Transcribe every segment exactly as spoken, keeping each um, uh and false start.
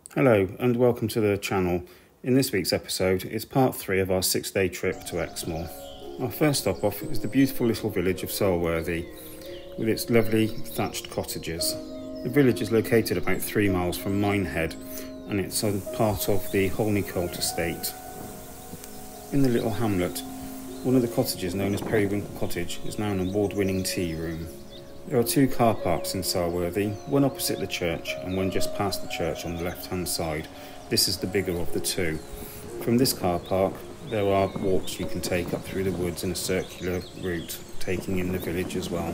Hello and welcome to the channel. In this week's episode, it's part three of our six-day trip to Exmoor. Our first stop off is the beautiful little village of Selworthy, with its lovely thatched cottages. The village is located about three miles from Minehead, and it's on part of the Holneycolt estate. In the little hamlet, one of the cottages, known as Periwinkle Cottage, is now an award-winning tea room. There are two car parks in Selworthy, one opposite the church and one just past the church on the left-hand side. This is the bigger of the two. From this car park, there are walks you can take up through the woods in a circular route, taking in the village as well.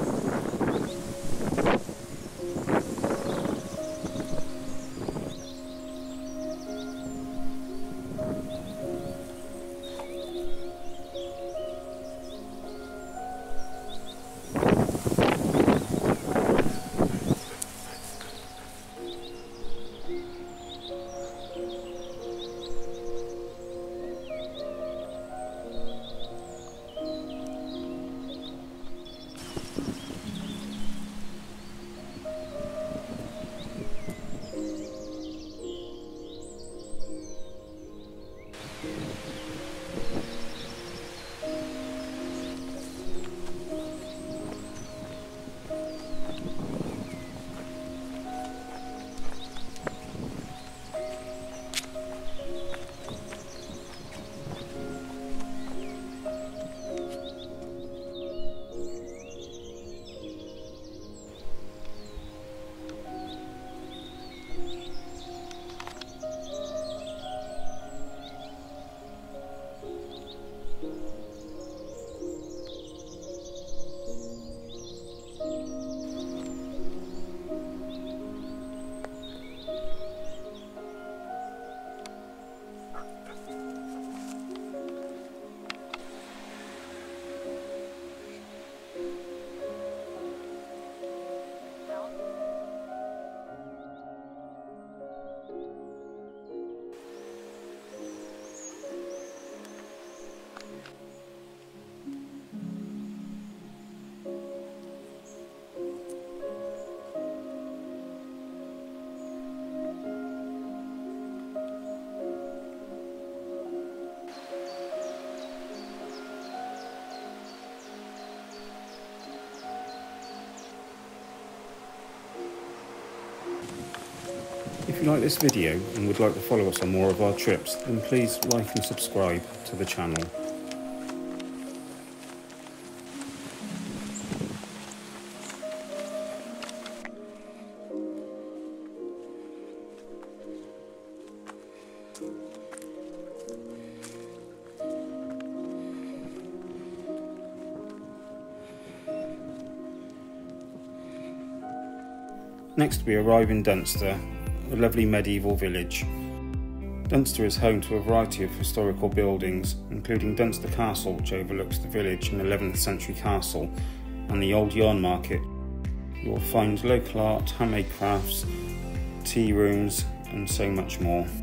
If you like this video and would like to follow us on more of our trips, then please like and subscribe to the channel. Next we arrive in Dunster, a lovely medieval village. Dunster is home to a variety of historical buildings, including Dunster Castle, which overlooks the village, an eleventh century castle, and the old yarn market. You will find local art, handmade crafts, tea rooms, and so much more.